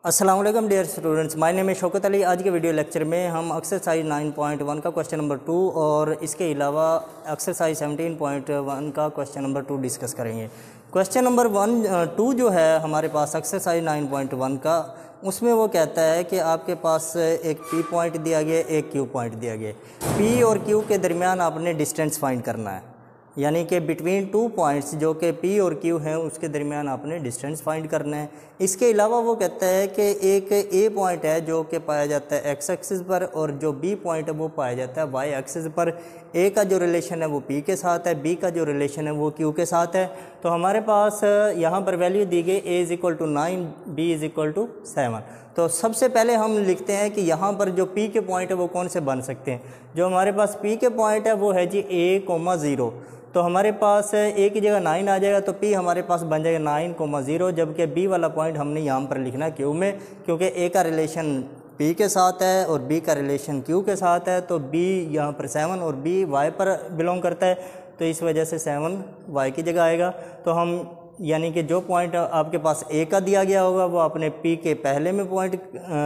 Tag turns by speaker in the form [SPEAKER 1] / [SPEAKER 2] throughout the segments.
[SPEAKER 1] अस्सलाम वालेकुम dear students, my name है शौकत अली। आज के वीडियो लेक्चर में हम एक्सरसाइज 9.1 का क्वेश्चन नंबर 2 और इसके अलावा एक्सरसाइज 17.1 का क्वेश्चन नंबर 2 डिस्कस करेंगे। क्वेश्चन नंबर 2 जो है हमारे पास एक्सरसाइज 9.1 का, उसमें वो कहता है कि आपके पास एक पी पॉइंट दिया गया, एक क्यू पॉइंट दिया गया। पी और क्यू के दरमियान आपने डिस्टेंस फाइंड करना है, यानी कि बिटवीन टू पॉइंट्स जो कि पी और क्यू हैं उसके दरमियान आपने डिस्टेंस फाइंड करना है। इसके अलावा वो कहता है कि एक ए पॉइंट है जो कि पाया जाता है एक्स एक्सिस पर और जो बी पॉइंट है वो पाया जाता है वाई एक्सिस पर। ए का जो रिलेशन है वो पी के साथ है, बी का जो रिलेशन है वो क्यू के साथ है। तो हमारे पास यहाँ पर वैल्यू दी गई A is equal to 9, B is equal to 7। तो सबसे पहले हम लिखते हैं कि यहाँ पर जो पी के पॉइंट है वो कौन से बन सकते हैं। जो हमारे पास पी के पॉइंट है वो है जी a,0। तो हमारे पास ए की जगह 9 आ जाएगा, तो पी हमारे पास बन जाएगा 9,0, जबकि बी वाला पॉइंट हमने यहाँ पर लिखना है क्यू में, क्योंकि ए का रिलेशन पी के साथ है और बी का रिलेशन क्यू के साथ है। तो बी यहाँ पर 7 और बी वाई पर बिलोंग करता है, तो इस वजह से 7 वाई की जगह आएगा। तो हम यानी कि जो पॉइंट आपके पास ए का दिया गया होगा वो अपने पी के पहले में पॉइंट,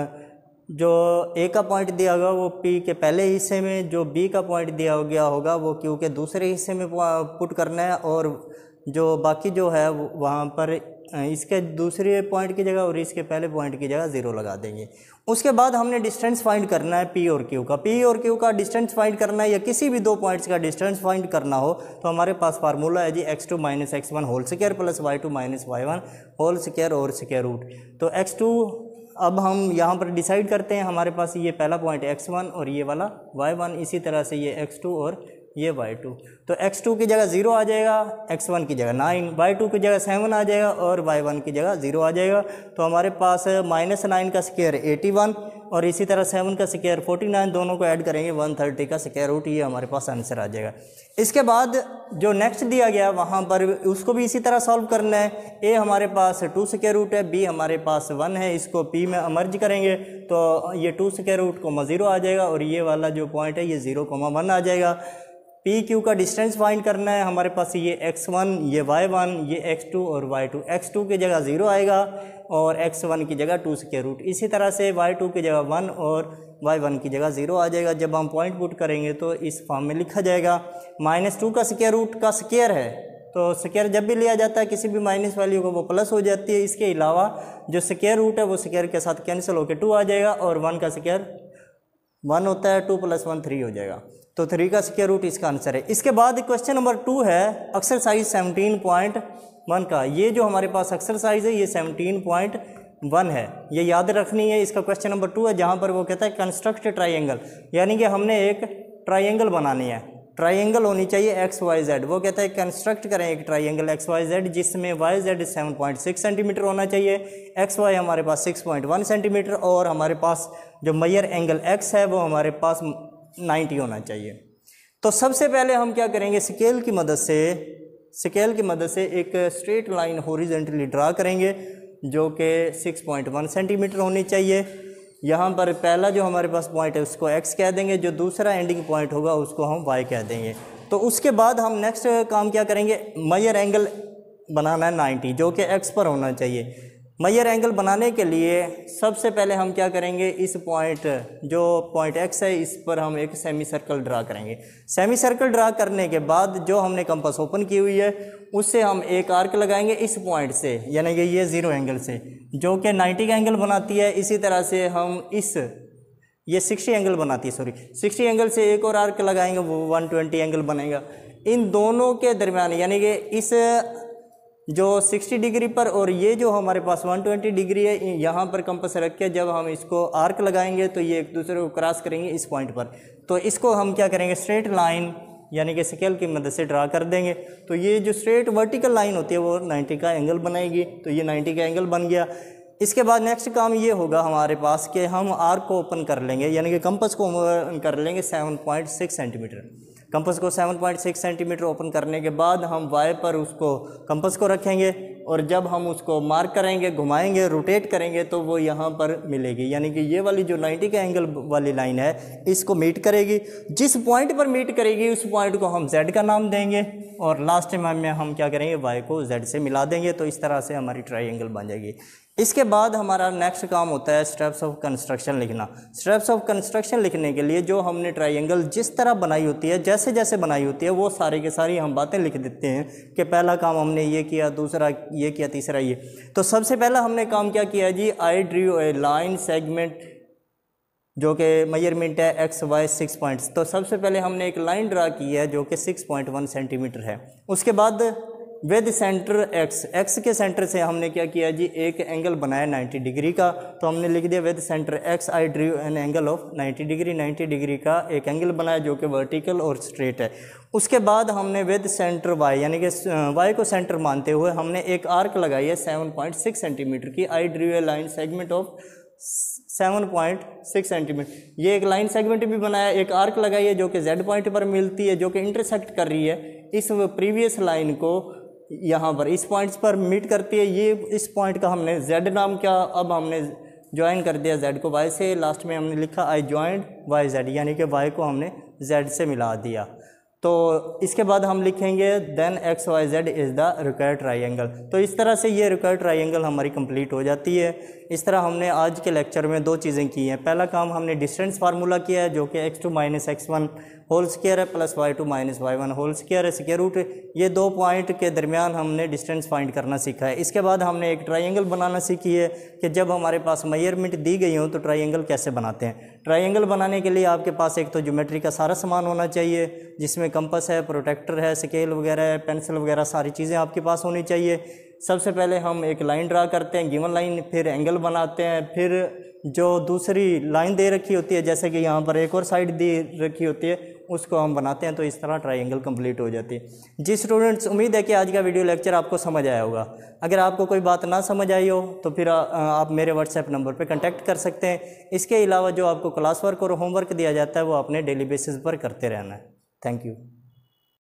[SPEAKER 1] जो ए का पॉइंट दिया होगा वो पी के पहले हिस्से में, जो बी का पॉइंट दिया गया होगा वो क्यू के दूसरे हिस्से में पुट करना है, और जो बाकी जो है वहाँ पर इसके दूसरे पॉइंट की जगह और इसके पहले पॉइंट की जगह 0 लगा देंगे। उसके बाद हमने डिस्टेंस फाइंड करना है पी और क्यू का। पी और क्यू का डिस्टेंस फाइंड करना है या किसी भी दो पॉइंट्स का डिस्टेंस फाइंड करना हो तो हमारे पास फार्मूला है जी x2 - x1 whole square plus y2 - y1 whole square और स्क्वायर रूट। तो x2 अब हम यहाँ पर डिसाइड करते हैं, हमारे पास ये पहला पॉइंट x1 और ये वाला y1, इसी तरह से ये x2 और ये y2। तो x2 की जगह 0 आ जाएगा, x1 की जगह 9, y2 की जगह 7 आ जाएगा और y1 की जगह 0 आ जाएगा। तो हमारे पास -9 का स्क्वायर 81 और इसी तरह 7 का स्क्वायर 49, दोनों को ऐड करेंगे 130 का स्क्वायर रूट, ये हमारे पास आंसर आ जाएगा। इसके बाद जो नेक्स्ट दिया गया वहाँ पर उसको भी इसी तरह सॉल्व करना है। ए हमारे पास 2 स्क्वायर रूट है, बी हमारे पास 1 है, इसको पी में मर्ज करेंगे तो ये 2 स्क्वायर रूट 0 आ जाएगा और ये वाला जो पॉइंट है ये 0,1 आ जाएगा। पी क्यू का डिस्टेंस फाइंड करना है, हमारे पास ये x1, ये y1, ये x2 और y2। x2 की जगह 0 आएगा और x1 की जगह 2 स्क्वायर रूट, इसी तरह से y2 की जगह 1 और y1 की जगह 0 आ जाएगा। जब हम पॉइंट पुट करेंगे तो इस फॉर्म में लिखा जाएगा। -2 का स्क्वायर रूट का स्क्वायर है, तो स्क्वायर जब भी लिया जाता है किसी भी माइनस वैल्यू को वो प्लस हो जाती है। इसके अलावा जो स्क्वायर रूट है वो स्क्वायर के साथ कैंसिल होकर 2 आ जाएगा और 1 का स्क्वायर 1 होता है, 2 + 1 3 हो जाएगा। तो 3 का स्क्वायर रूट इसका आंसर है। इसके बाद क्वेश्चन नंबर 2 है एक्सरसाइज 17.1 का। ये जो हमारे पास एक्सरसाइज है ये 17.1 है, ये याद रखनी है। इसका क्वेश्चन नंबर 2 है जहाँ पर वो कहता है कंस्ट्रक्ट ट्राइंगल, यानी कि हमने एक ट्राइंगल बनानी है। ट्राइंगल होनी चाहिए XYZ। वो कहता है कंस्ट्रक्ट करें एक ट्राइंगल XYZ जिसमें YZ 7.6 सेंटीमीटर होना चाहिए, XY हमारे पास 6.1 सेंटीमीटर और हमारे पास जो मेजर एंगल X है वो हमारे पास 90 होना चाहिए। तो सबसे पहले हम क्या करेंगे, स्केल की मदद से एक स्ट्रेट लाइन हॉरिजॉन्टली ड्रा करेंगे जो कि 6.1 सेंटीमीटर होनी चाहिए। यहाँ पर पहला जो हमारे पास पॉइंट है उसको x कह देंगे, जो दूसरा एंडिंग पॉइंट होगा उसको हम y कह देंगे। तो उसके बाद हम नेक्स्ट काम क्या करेंगे, मेजर एंगल बनाना है 90 जो कि x पर होना चाहिए। मेजर एंगल बनाने के लिए सबसे पहले हम क्या करेंगे, इस पॉइंट जो पॉइंट x है इस पर हम एक सेमी सर्कल ड्रा करेंगे। सेमी सर्कल ड्रा करने के बाद जो हमने कंपास ओपन की हुई है उससे हम एक आर्क लगाएंगे इस पॉइंट से, यानी कि ये 0 एंगल से जो कि 90 का एंगल बनाती है। इसी तरह से हम ये 60 एंगल बनाती है, 60 एंगल से एक और आर्क लगाएंगे, वो 120 एंगल बनेगा। इन दोनों के दरमियान यानी कि इस जो 60 डिग्री पर और ये जो हमारे पास 120 डिग्री है, यहाँ पर कंपास रख के जब हम इसको आर्क लगाएंगे तो ये एक दूसरे को क्रॉस करेंगे इस पॉइंट पर। तो इसको हम क्या करेंगे, स्ट्रेट लाइन यानी कि स्केल की मदद से ड्रा कर देंगे। तो ये जो स्ट्रेट वर्टिकल लाइन होती है वो 90 का एंगल बनाएगी, तो ये 90 का एंगल बन गया। इसके बाद नेक्स्ट काम ये होगा हमारे पास कि हम आर्क को ओपन कर लेंगे, यानी कि कंपास को ओपन कर लेंगे 7.6 सेंटीमीटर। कंपास को 7.6 सेंटीमीटर ओपन करने के बाद हम y पर उसको कंपास को रखेंगे और जब हम उसको मार्क करेंगे, घुमाएंगे, रोटेट करेंगे तो वो यहाँ पर मिलेगी, यानी कि ये वाली जो 90 का एंगल वाली लाइन है इसको मीट करेगी। जिस पॉइंट पर मीट करेगी उस पॉइंट को हम z का नाम देंगे और लास्ट में हम क्या करेंगे, y को z से मिला देंगे। तो इस तरह से हमारी ट्राइंगल बन जाएगी। इसके बाद हमारा नेक्स्ट काम होता है स्टेप्स ऑफ कंस्ट्रक्शन लिखना। स्टेप्स ऑफ कंस्ट्रक्शन लिखने के लिए जो हमने ट्रायंगल जिस तरह बनाई होती है, जैसे जैसे बनाई होती है, वो सारी के सारी हम बातें लिख देते हैं कि पहला काम हमने ये किया, दूसरा ये किया, तीसरा ये। तो सबसे पहला हमने काम क्या किया जी, I drew a line segment जो कि मेजरमेंट है एक्स वाई 6 पॉइंट्स। तो सबसे पहले हमने एक लाइन ड्रा की है जो कि 6.1 सेंटीमीटर है। उसके बाद विद सेंटर एक्स के सेंटर से हमने क्या किया जी, एक एंगल बनाया 90 डिग्री का। तो हमने लिख दिया with centre X I drew an angle of 90 degree, 90 degree का एक एंगल बनाया जो कि वर्टिकल और स्ट्रेट है। उसके बाद हमने विद सेंटर वाई यानी कि वाई को सेंटर मानते हुए हमने एक आर्क लगाई है 7.6 सेंटीमीटर की। I drew a line segment of 7.6 centimetre. ये एक लाइन सेगमेंट भी बनाया, एक आर्क लगाई है जो कि जेड पॉइंट पर मिलती है, जो कि इंटरसेक्ट कर रही है इस प्रीवियस लाइन को यहाँ पर इस पॉइंट्स पर मीट करती है। ये इस पॉइंट का हमने जेड नाम किया। अब हमने ज्वाइन कर दिया जेड को वाई से। लास्ट में हमने लिखा आई ज्वाइंट वाई जेड, यानी कि वाई को हमने जेड से मिला दिया। तो इसके बाद हम लिखेंगे then X Y Z is the required triangle. तो इस तरह से ये रिक्वायर्ड ट्राइंगल हमारी कंप्लीट हो जाती है। इस तरह हमने आज के लेक्चर में दो चीज़ें की हैं। पहला काम हमने डिस्टेंस फार्मूला किया है जो कि x2 - x1 होल स्क्वायर है plus y2 - y1 whole square है, स्क्वायर रूट। ये दो पॉइंट के दरमियान हमने डिस्टेंस फाइंड करना सीखा है। इसके बाद हमने एक ट्राइंगल बनाना सीखी है कि जब हमारे पास मेजरमेंट दी गई हो तो ट्राइंगल कैसे बनाते हैं। ट्राइंगल बनाने के लिए आपके पास एक तो ज्योमेट्री का सारा सामान होना चाहिए, जिसमें कंपास है, प्रोटेक्टर है, स्केल वगैरह है, पेंसिल वगैरह सारी चीज़ें आपके पास होनी चाहिए। सबसे पहले हम एक लाइन ड्रा करते हैं, गिवन लाइन, फिर एंगल बनाते हैं, फिर जो दूसरी लाइन दे रखी होती है जैसे कि यहाँ पर एक और साइड दे रखी होती है उसको हम बनाते हैं। तो इस तरह ट्राइंगल कंप्लीट हो जाती है। जी स्टूडेंट्स, उम्मीद है कि आज का वीडियो लेक्चर आपको समझ आया होगा। अगर आपको कोई बात ना समझ आई हो तो फिर आप मेरे व्हाट्सएप नंबर पर कांटेक्ट कर सकते हैं। इसके अलावा जो आपको क्लास वर्क और होमवर्क दिया जाता है वो अपने डेली बेसिस पर करते रहना है। Thank you.